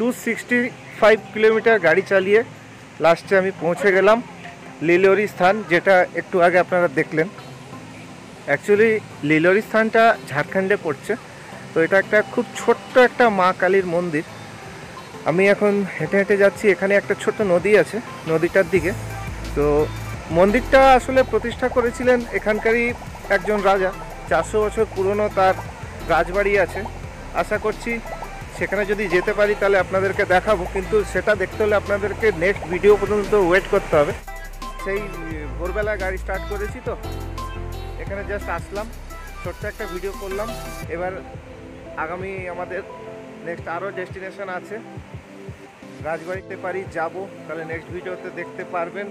265 kilometre গাড়ি চালিয়ে লাস্টে আমি পৌঁছে গেলাম লিলোরি স্থান, যেটা একটু আগে আপনারা দেখলেন। অ্যাকচুয়ালি লিলোরি স্থানটা ঝাড়খণ্ডে পড়ছে। তো এটা একটা খুব ছোট্ট একটা মা কালীর মন্দির। আমি এখন হেঁটে হেঁটে যাচ্ছি, এখানে একটা ছোট্ট নদী আছে, নদীটার দিকে। তো মন্দিরটা আসলে প্রতিষ্ঠা করেছিলেন এখানকারই একজন রাজা। 400 বছর পুরনো তার রাজবাড়ি আছে। আশা করছি সেখানে যদি যেতে পারি তাহলে আপনাদেরকে দেখাবো, কিন্তু সেটা দেখতে হলে আপনাদেরকে নেক্সট ভিডিও পর্যন্ত ওয়েট করতে হবে। সেই ভোরবেলা গাড়ি স্টার্ট করেছি, তো এখানে জাস্ট আসলাম, ছোট্ট একটা ভিডিও করলাম। এবার আগামী আমাদের নেক্সট আরও ডেস্টিনেশন আছে, রাজবাড়িতে পারি যাব, তাহলে নেক্সট ভিডিওতে দেখতে পারবেন।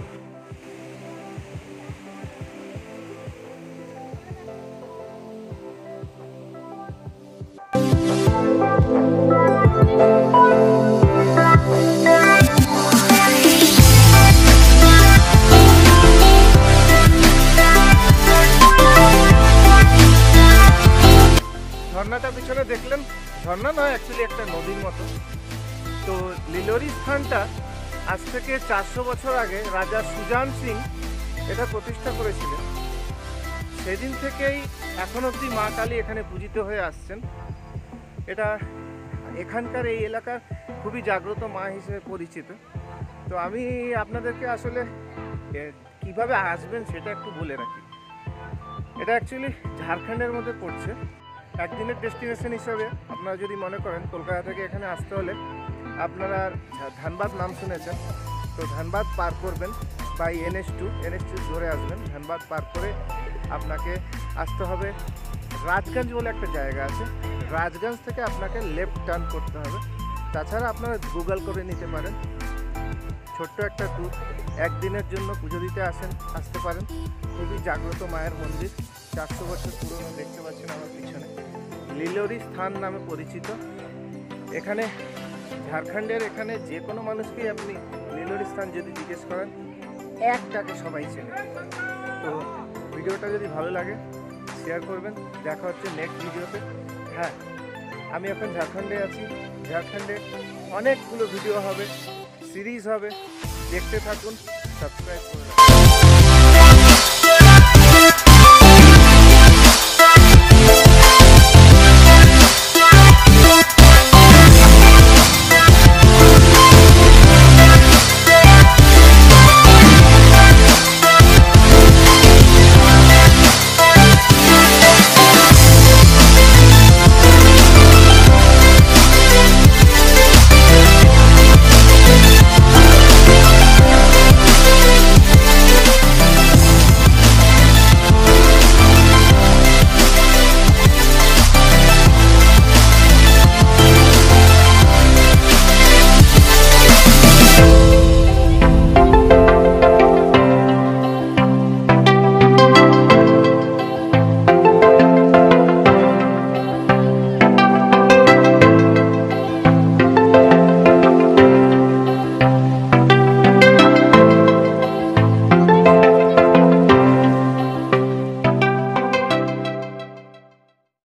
ঝর্ণাটা পিছনে দেখলেন, ঝর্ণা নয় অ্যাকচুয়ালি একটা নদীর মতো। তো লিলোরি স্থানটা আজ থেকে 400 বছর আগে রাজা সুজান সিং এটা প্রতিষ্ঠা করেছিলেন। সেদিন থেকেই এখন অবধি মা কালী এখানে পূজিত হয়ে আসছেন। এটা এখানকার এই এলাকার খুবই জাগ্রত মা হিসেবে পরিচিত। তো আমি আপনাদেরকে আসলে কিভাবে আসবেন সেটা একটু বলে রাখি। এটা অ্যাকচুয়ালি ঝাড়খণ্ডের মধ্যে পড়ছে। একদিনের ডেস্টিনেশন হিসাবে আপনারা যদি মনে করেন কলকাতা থেকে এখানে আসতে হলে আপনারা ধানবাদ নাম শুনেছেন, তো ধানবাদ পার করবেন বাই NH2 ধরে আসবেন। ধানবাদ পার করে আপনাকে আসতে হবে রাজগঞ্জ বলে একটা জায়গা আছে, রাজগঞ্জ থেকে আপনাকে লেফট টার্ন করতে হবে। তাছাড়া আপনারা গুগল করে নিতে পারেন। ছোট্ট একটা ট্যুর, একদিনের জন্য পুজো দিতে আসতে পারেন। খুবই জাগ্রত মায়ের মন্দির, 400 বছর পুরনো, দেখতে পাচ্ছেন আমার পিছনে। লিলোরি স্থান নামে পরিচিত। এখানে ঝাড়খণ্ডের এখানে যে কোনো মানুষকেই আপনি লিলোরি স্থান যদি জিজ্ঞেস করেন একটাকে সবাই চেনে। তো ভিডিওটা যদি ভালো লাগে শেয়ার করবেন। দেখা হচ্ছে নেক্সট ভিডিওতে। হ্যাঁ, আমি এখন ঝাড়খণ্ডে আছি। ঝাড়খণ্ডে অনেকগুলো ভিডিও হবে, সিরিজ হবে, দেখতে থাকুন, সাবস্ক্রাইব করুন।